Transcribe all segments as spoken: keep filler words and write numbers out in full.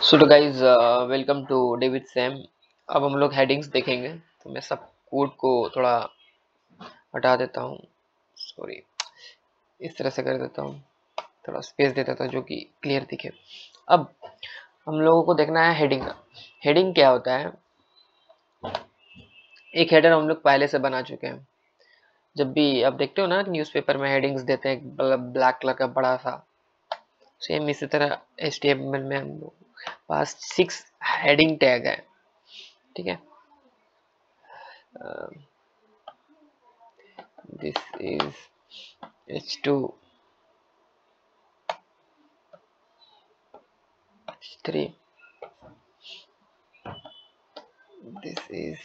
सो तो guys welcome to David Sam. अब हम लोग हेडिंग्स देखेंगे, तो मैं सब कोड को थोड़ा हटा देता हूँ। सॉरी, इस तरह से कर देता हूँ, थोड़ा स्पेस दे देता हूँ जो कि क्लियर दिखे। अब हम लोगों को देखना है हेडिंग। हेडिंग क्या होता है? एक हेडर हम लोग पहले से बना चुके हैं। जब भी आप देखते हो ना न्यूज़पेपर में हेडिंग्स देते हैं, ब्लैक कलर का बड़ा सा, सेम इसी तरह एच टी एम एल में हम लोग पास सिक्स हेडिंग टैग है। ठीक है, this is H two, H three, this is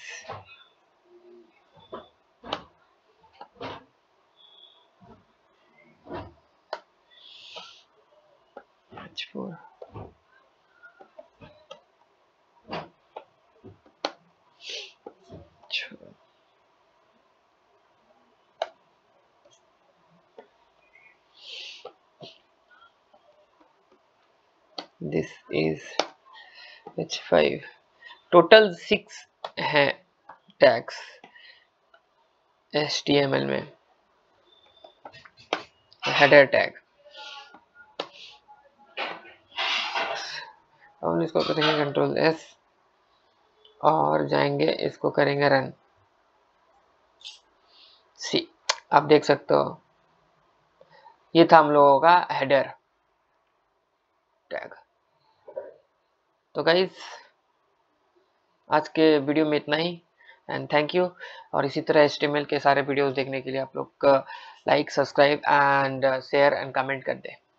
H four, this is H five। Total six हैं tags H T M L में, हेडर टैग। हम इसको करेंगे कंट्रोल एस और जाएंगे, इसको करेंगे रन। सी, आप देख सकते हो ये था हम लोगों का हेडर टैग। तो गाइस आज के वीडियो में इतना ही, एंड थैंक यू। और इसी तरह एच टी एम एल के सारे वीडियोस देखने के लिए आप लोग like, subscribe and share and comment कर दें।